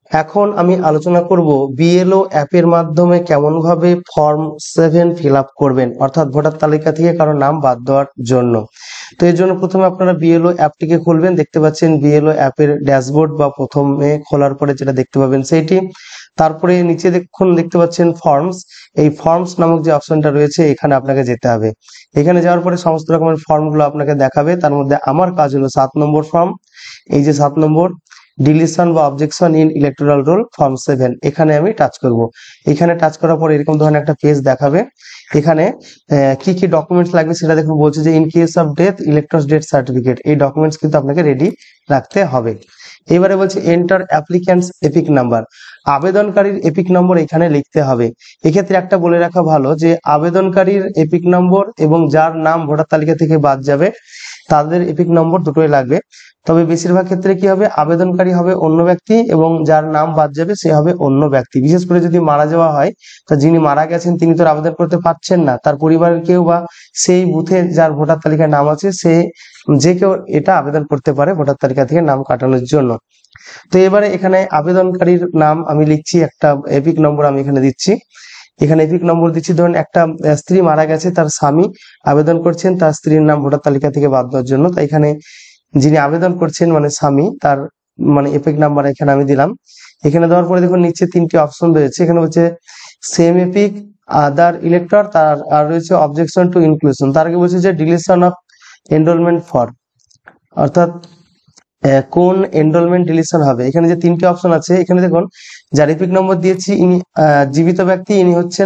এখন আমি আলোচনা করব বিএলও অ্যাপের মাধ্যমে কেমন ভাবে ফর্ম 7 ফিল আপ করবেন, অর্থাৎ ভোটার তালিকা থেকে কারো নাম বাদ দেওয়ার জন্য। তো এর জন্য প্রথমে আপনারা বিএলও অ্যাপটিকে খুলবেন। দেখতে পাচ্ছেন বিএলও অ্যাপের ড্যাশবোর্ড বা প্রথমে খোলার পরে যেটা দেখতে পাবেন সেইটি। তারপরে নিচে দেখতে পাচ্ছেন ফর্মস। এই ফর্মস নামক যে অপশনটা রয়েছে এখানে আপনাকে যেতে হবে। এখানে যাওয়ার পরে সমস্ত রকমের ফর্মগুলো আপনাকে দেখাবে। তার মধ্যে আমার কাজ হলো 7 নম্বর ফর্ম। এই যে 7 নম্বর ডিলিশন বা objection in electoral roll form 7, এখানে আমি টাচ করব। এখানে টাচ করার পর এরকম ধরনের একটা পেজ দেখাবে। এখানে কি কি ডকুমেন্টস লাগবে সেটা দেখুন। বলছে যে in case of death electors death certificate, এই ডকুমেন্টস কিন্তু আপনাকে রেডি রাখতে হবে। এবারে বলছে এন্টার অ্যাপ্লিক্যান্টস এপিক নাম্বার, আবেদনকারীর এপিক নম্বর এখানে লিখতে হবে। এক্ষেত্রে একটা বলে রাখা ভালো যে আবেদনকারীর এপিক নম্বর এবং যার নাম ভোটার তালিকা থেকে বাদ যাবে তাদের এপিক নম্বর দুটোই লাগবে। তবে বেশিরভাগ ক্ষেত্রে কি হবে, আবেদনকারী হবে অন্য ব্যক্তি এবং যার নাম বাদ যাবে সে হবে অন্য ব্যক্তি। বিশেষ করে যদি মারা যাওয়া হয়, তো যিনি মারা গেছেন তিনি তো আবেদন করতে পারছেন না, তার পরিবারের কেউ বা সেই বুথে যার ভোটার তালিকায় নাম আছে সে যে কেউ এটা আবেদন করতে পারে ভোটার তালিকা থেকে নাম কাটানোর জন্য। তো এবারে এখানে আবেদনকারীর নাম আমি লিখছি, একটা এপিক নম্বর আমি এখানে দিচ্ছি। এখানে এপিক নম্বর দিচ্ছি। ধরুন একটা স্ত্রী মারা গেছে, তার স্বামী আবেদন করছেন তার স্ত্রীর নাম ভোটার তালিকা থেকে বাদ দেওয়ার জন্য। তাই এখানে যিনি আবেদন করছেন মানে স্বামী, তার মানে এপিক নাম্বার এখানে আমি দিলাম। এখানে দেওয়ার পরে দেখুন নিচে 3টি অপশন রয়েছে। এখানে হচ্ছে সেম এপিক, আদার ইলেক্টর, তার আর রয়েছে অবজেকশন টু ইনক্লুশন। তার আগে বলছে যে ডিলিশন অফ এনরোলমেন্ট ফর, অর্থাৎ কোন এনরোলমেন্ট ডিলিশন হবে। এখানে যে 3টি অপশন আছে, এখানে দেখুন যার এপিক নম্বর দিয়েছি ইনি জীবিত ব্যক্তি, ইনি হচ্ছেন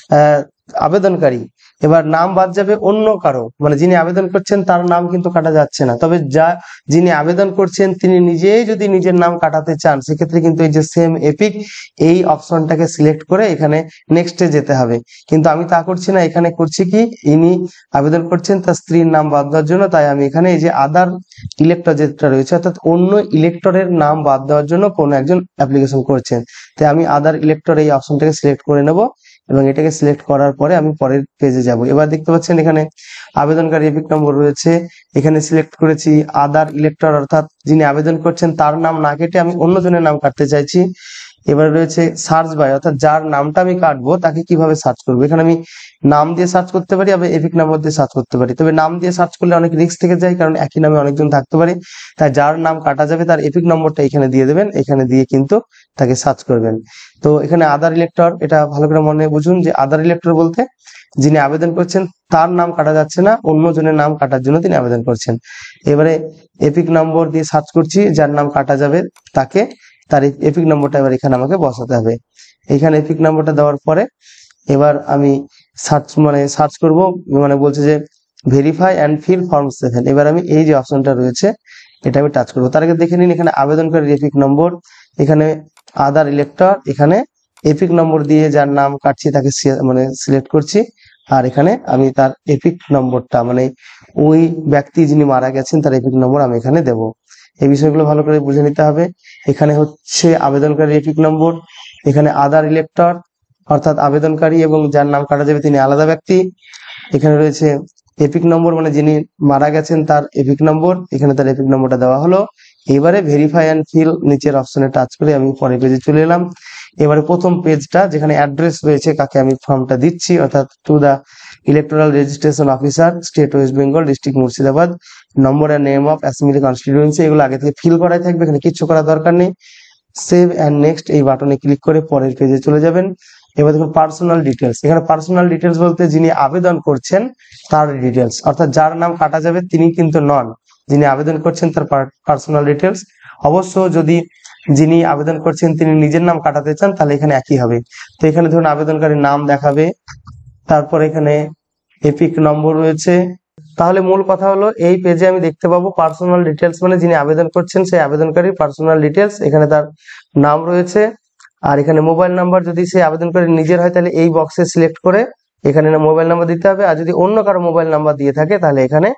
আবেদনকারী। এবার নাম বাদ যাবে অন্য কারো, মানে যিনি আবেদন করছেন তার নাম কিন্তু কাটা যাচ্ছে না। তবে যিনি আবেদন করছেন তিনি নিজেই যদি নিজের নাম কাটাতে চান সেক্ষেত্রে কিন্তু এই যে সেম এপিক এই অপশনটাকে সিলেক্ট করে এখানে নেক্সটে যেতে হবে। কিন্তু আমি তা করছি না, এখানে করছি কি ইনি আবেদন করছেন তার স্ত্রীর নাম বাদ দেওয়ার জন্য। তাই আমি এখানে এই যে আদার ইলেক্টর যেটা রয়েছে, অর্থাৎ অন্য ইলেক্টরের নাম বাদ দেওয়ার জন্য কোনো একজন অ্যাপ্লিকেশন করছেন, তাই আমি আদার ইলেক্টর এই অপশনটাকে সিলেক্ট করে নেব এবং এটাকে সিলেক্ট করার পরে আমি পরের পেজে যাব। এবার দেখতে পাচ্ছেন এখানে আবেদনকারী এপিক নম্বর রয়েছে, এখানে সিলেক্ট করেছি আদার ইলেক্টর, অর্থাৎ যিনি আবেদন করছেন তার নাম না কেটে আমি অন্যজনের নাম কাটতে চাইছি। এবার রয়েছে সার্চ বাই, অর্থাৎ যার নামটা আমি কাটবো তাকে কিভাবে সার্চ করবো। এখানে আমি নাম দিয়ে সার্চ করতে পারি, আবার এপিক নাম্বার দিয়ে সার্চ করতে পারি। তবে নাম দিয়ে সার্চ করলে অনেক রিস্ক থেকে যায়, কারণ একই নামে অনেকজন থাকতে পারে। তাই যার নাম কাটা যাবে তার এপিক নম্বরটা এখানে দিয়ে দেবেন, এখানে দিয়ে কিন্তু তাকে সার্চ করবেন। তো এখানে আদার ইলেক্টর, এটা ভালো করে মনে বুঝুন যে আদার ইলেক্টর বলতে যিনি আবেদন করছেন তার নাম কাটা যাচ্ছে না, অন্য জনের নাম কাটার জন্য তিনি আবেদন করছেন। এবারে এপিক নম্বর দিয়ে সার্চ করছি, যার নাম কাটা যাবে তাকে, তার এপিক নম্বরটা এবার এখানে আমাকে বসাতে হবে। এখানে এপিক নম্বরটা দেওয়ার পরে এবার আমি সার্চ করব, মানে বলছে যে ভেরিফাই অ্যান্ড ফিল ফর্ম 7। এবার আমি এই যে অপশনটা রয়েছে এটা আমি টাচ করবো। তার আগে দেখে নিন এখানে আবেদনকারীর এপিক নম্বর, এখানে আদার ইলেক্টর, এখানে এপিক নম্বর দিয়ে যার নাম কাটছি তাকে সিলেক্ট করছি। আর এখানে আমি তার এপিক নম্বরটা, মানে ওই ব্যক্তি যিনি মারা গেছেন তার এপিক নম্বর আমি এখানে দেব। এই বিষয়গুলো ভালো করে বুঝে নিতে হবে। এখানে হচ্ছে আবেদনকারীর এপিক নম্বর, এখানে আদার ইলেক্টর, অর্থাৎ আবেদনকারী এবং যার নাম কাটা যাবে তিনি আলাদা ব্যক্তি। এখানে রয়েছে এপিক নম্বর, মানে যিনি মারা গেছেন তার এপিক নম্বর, এখানে তার এপিক নম্বরটা দেওয়া হলো। এবারে ভেরিফাই অ্যান্ড ফিল নিচের অপশনে টাচ করে আমি পরের পেজে চলে এলাম। এবারে প্রথম পেজটা যেখানে অ্যাড্রেস রয়েছে কাকে আমি ফর্মটা দিচ্ছি, অর্থাৎ to the electoral registration officer, state West Bengal, district Murshidabad, নম্বর and name of assembly constituency, এগুলো আগে থেকে ফিল করাই থাকবে, এখানে কিচ্ছু করার দরকার নেই। সেভ অ্যান্ড নেক্সট এই বাটনে ক্লিক করে পরের পেজে চলে যাবেন। এবার দেখুন পার্সোনাল ডিটেলস, এখানে পার্সোনাল ডিটেলস বলতে যিনি আবেদন করছেন তার ডিটেলস, অর্থাৎ যার নাম কাটা যাবে তিনি কিন্তু নন, যিনি আবেদন করছেন তার পার্সোনাল ডিটেলস। অবশ্য যদি যিনি আবেদন করছেন তিনি নিজের নাম কাটাতে চান তাহলে এখানে একই হবে। তো এখানে ধরুন আবেদনকারীর নাম দেখাবে, তারপর এখানে এপিক নম্বর রয়েছে। তাহলে মূল কথা হলো এই পেজে আমি দেখতে পাবো পার্সোনাল ডিটেলস, মানে যিনি আবেদন করছেন সেই আবেদনকারীর পার্সোনাল ডিটেলস, এখানে তার নাম রয়েছে। আর এখানে মোবাইল নাম্বার, যদি সেই আবেদনকারী নিজের হয় তাহলে এই বক্সে সিলেক্ট করে এখানে মোবাইল নাম্বার দিতে হবে। আর যদি অন্য কারো মোবাইল নাম্বার দিয়ে থাকে তাহলে এখানে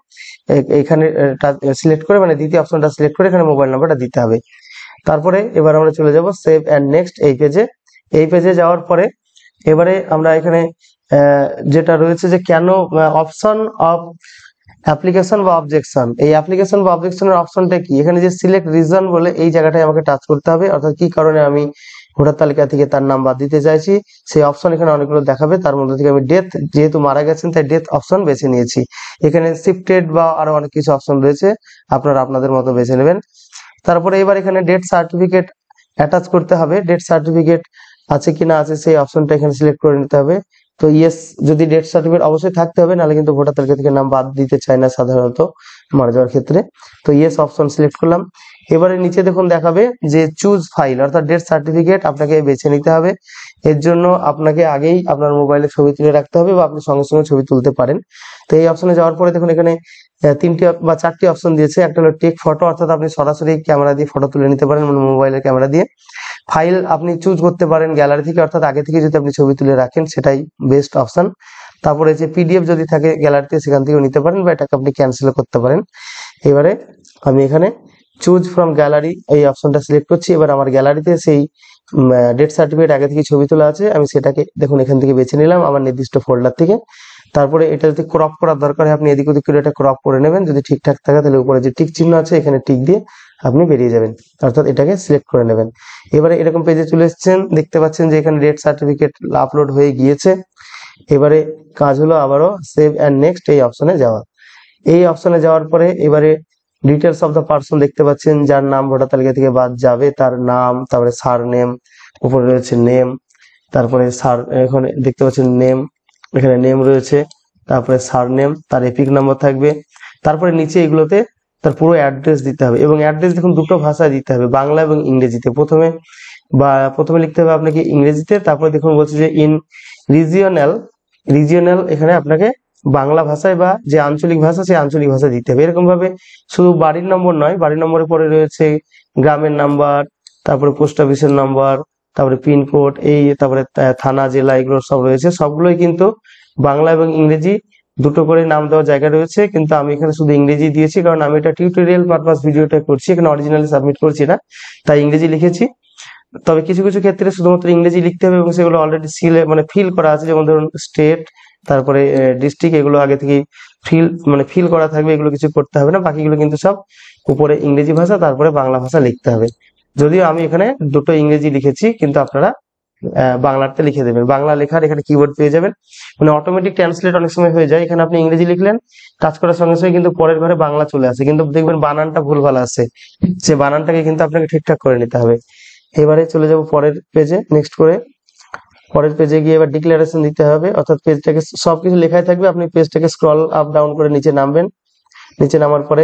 সিলেক্ট করে, মানে দ্বিতীয় অপশনটা সিলেক্ট করে এখানে মোবাইল নাম্বারটা দিতে হবে। তারপরে এবার আমরা চলে যাব সেভ অ্যান্ড নেক্সট এই পেজে। এই পেজে যাওয়ার পরে এবারে আমরা এখানে যেটা রয়েছে যে কেন অপশন অফ অ্যাপ্লিকেশন বা অবজেকশন, এই অ্যাপ্লিকেশন বা অবজেকশনের অপশনটা কি, এখানে যে সিলেক্ট রিজন বলে এই জায়গাটায় আমাকে টাচ করতে হবে, অর্থাৎ কি কারণে আমি ভোটার তালিকা থেকে তার নাম বাদ দিতে চাইছি সেই অপশন এখানে অনেকগুলো দেখাবে। তার মধ্যে থেকে আমি ডেথ, যেহেতু মারা গেছেন তাই ডেথ অপশন বেছে নিয়েছি। এখানে শিফটেড বা আরো অনেক কিছু অপশন রয়েছে, আপনারা আপনাদের মতো বেছে নেবেন। তারপরে এবার এখানে ডেথ সার্টিফিকেট অ্যাটাচ করতে হবে, ডেথ সার্টিফিকেট আছে কিনা আছে সেই অপশনটা এখানে সিলেক্ট করে নিতে হবে। তো ইয়েস, যদি ডেথ সার্টিফিকেট অবশ্যই থাকতে হবে, নাহলে কিন্তু ভোটার তালিকা থেকে নাম বাদ দিতে চায় না সাধারণত মারা যাওয়ার ক্ষেত্রে। তো ইয়েস অপশন সিলেক্ট করলাম। এবারে নিচে দেখুন দেখাবে যে চুজ ফাইল, অর্থাৎ ডেথ সার্টিফিকেট আপনাকে বেছে নিতে হবে। এর জন্য আপনাকে আগেই আপনার মোবাইলে ছবি তুলে রাখতে হবে বা আপনি সঙ্গে সঙ্গে ছবি তুলতে পারেন। তো এই অপশনে যাওয়ার পরে দেখুন এখানে তিনটি বা চারটি অপশন দিয়েছে। একটা হলো টেক ফটো, অর্থাৎ আপনি সরাসরি ক্যামেরা দিয়ে ফটো তুলে নিতে পারেন, মানে মোবাইলের ক্যামেরা দিয়ে। ফাইল আপনি চুজ করতে পারেন গ্যালারি থেকে, অর্থাৎ আগে থেকে যদি আপনি ছবি তুলে রাখেন সেটাই বেস্ট অপশন। তারপরে যে পিডিএফ যদি থাকে গ্যালারিতে সেখান থেকেও নিতে পারেন, বা এটাকে আপনি ক্যান্সেল করতে পারেন। এবারে আমি এখানে চুজ ফ্রম গ্যালারি এই অপশনটা সিলেক্ট করছি। এবার আমার গ্যালারিতে সেই ডেথ সার্টিফিকেট আগে থেকে ছবি তোলা আছে, আমি সেটাকে দেখুন এখান থেকে বেছে নিলাম আমার নির্দিষ্ট ফোল্ডার থেকে। তারপরে এটা যদি ক্রপ করার দরকার হয় আপনি এদিক ওদিক করে এটা ক্রপ করে নেবেন, যদি ঠিকঠাক থাকে তাহলে উপরে যে টিক চিহ্ন আছে এখানে টিক দিয়ে আপনি বেরিয়ে যাবেন, অর্থাৎ এটাকে সিলেক্ট করে নেবেন। এবারে এরকম পেজে চলে এসেছেন, দেখতে পাচ্ছেন যে এখানে ডেথ সার্টিফিকেট আপলোড হয়ে গিয়েছে। এবারে কাজ হলো আবারও সেভ অ্যান্ড নেক্সট এই অপশনে যাওয়া। এই অপশনে যাওয়ার পরে এবারে ডিটেলস অফ দ্য পার্সন দেখতে পাচ্ছেন, যার নাম ভোটার তালিকা থেকে বাদ যাবে তার নাম, তারপরে সার নেম, উপরে রয়েছে নেম, তারপরে সার এখানে দেখতে পাচ্ছেন নেম, এখানে নেম রয়েছে, তারপরে সার নেম, তার এপিক নাম্বার থাকবে। তারপরে নিচে এগুলোতে তার পুরো অ্যাড্রেস দিতে হবে, এবং অ্যাড্রেস দেখুন দুটো ভাষায় দিতে হবে, বাংলা এবং ইংরেজিতে। প্রথমে লিখতে হবে আপনাকে ইংরেজিতে, তারপরে দেখুন বলছে যে ইন রিজিওনাল, রিজিওনাল এখানে আপনাকে বাংলা ভাষায় বা যে আঞ্চলিক ভাষা সেই আঞ্চলিক ভাষায় দিতে হবে। এরকম ভাবে শুধু বাড়ির নম্বর নয়, বাড়ির নম্বরের পরে রয়েছে গ্রামের নাম্বার, তারপরে পোস্ট অফিসের নাম্বার, তারপরে পিনকোড, এই তারপরে থানা জেলা এগুলো সব রয়েছে। সবগুলোই কিন্তু বাংলা এবং ইংরেজি দুটো করে নাম দেওয়ার জায়গা রয়েছে, কিন্তু আমি এখানে শুধু ইংরেজি দিয়েছি, কারণ আমি এটা টিউটোরিয়াল পারপাস ভিডিওটা করছি, এখানে অরিজিনালি সাবমিট করছি না, তাই ইংরেজি লিখেছি। তবে কিছু কিছু ক্ষেত্রে শুধুমাত্র ইংরেজি লিখতে হবে, এবং সেগুলো অলরেডি ফিল করা আছে, যেমন ধরুন স্টেট, তারপরে ডিস্ট্রিক্ট, এগুলো আগে থেকেই ফিল করা থাকবে, এগুলো কিছু করতে হবে না। বাকিগুলো কিন্তু সব উপরে ইংরেজি ভাষা তারপরে বাংলা ভাষা লিখতে হবে। যদিও আমি এখানে দুটো ইংরেজি লিখেছি, কিন্তু আপনারা বাংলাতে লিখে দেবেন। বাংলা লেখার এখানে কিবোর্ড পেয়ে যাবেন, মানে অটোমেটিক ট্রান্সলেট অনেক সময় হয়ে যায়। এখানে আপনি ইংরেজি লিখলেন, কাজ করার সঙ্গে সঙ্গে কিন্তু পরের ঘরে বাংলা চলে আসে, কিন্তু দেখবেন বানানটা ভুলভাল আসে, সে বানানটাকে কিন্তু আপনাকে ঠিকঠাক করে নিতে হবে। এবারে চলে যাব পরের পেজে, নেক্সট করে পরের পেজে গিয়ে এবার ডিক্লারেশন দিতে হবে, অর্থাৎ পেজটাকে সবকিছু লেখাই থাকবে, আপনি পেজটাকে স্ক্রল আপ ডাউন করে নিচে নামবেন। নিচে নামার পরে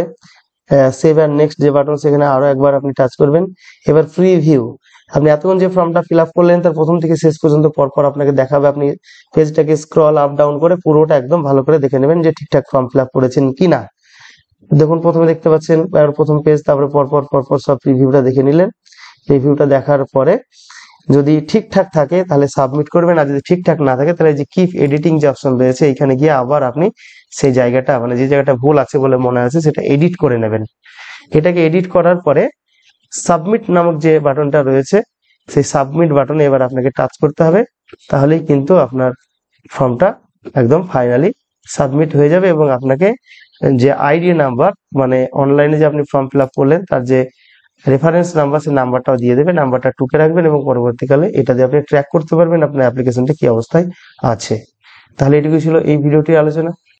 সেভ অ্যান্ড নেক্সট যে বাটন সেখানে আরো একবার আপনি টাচ করবেন। এবার প্রিভিউ, আপনি এতক্ষণ যে ফর্মটা ফিল আপ করলেন তার প্রথম থেকে শেষ পর্যন্ত পরপর আপনাকে দেখাবে। আপনি পেজটাকে স্ক্রল আপ ডাউন করে পুরোটা একদম ভালো করে দেখে নেবেন যে ঠিকঠাক ফর্ম ফিল আপ করেছেন কিনা। দেখুন প্রথমে দেখতে পাচ্ছেন প্রথম পেজ, তারপরে পরপর পরপর সব প্রিভিউটা দেখে নিলেন। রিভিউটা দেখার পরে যদি ঠিকঠাক থাকে তাহলে সাবমিট করবেন, আর যদি ঠিকঠাক না থাকে তাহলে যে কিপ এডিটিং যে অপশন রয়েছে এখানে গিয়ে আবার আপনি সেই জায়গাটা, মানে যে জায়গাটা ভুল আছে বলে মনে আছে সেটা এডিট করে নেবেন। এটাকে এডিট করার পরে সাবমিট নামক যে বাটনটা রয়েছে সেই সাবমিট বাটনে এবার আপনাকে টাচ করতে হবে, তাহলেই কিন্তু আপনার ফর্মটা একদম ফাইনালি সাবমিট হয়ে যাবে, এবং আপনাকে যে আইডি নাম্বার, মানে অনলাইনে যে আপনি ফর্ম ফিল আপ করলেন তার যে রেফারেন্স নাম্বার সেই নাম্বারটাও দিয়ে দেবেন, নাম্বারটা টুকে রাখবেন, এবং পরবর্তীকালে এটা দিয়ে আপনি ট্র্যাক করতে পারবেন আপনার অ্যাপ্লিকেশনটা কি অবস্থায় আছে। তাহলে এটুকু ছিল এই ভিডিওটির আলোচনা।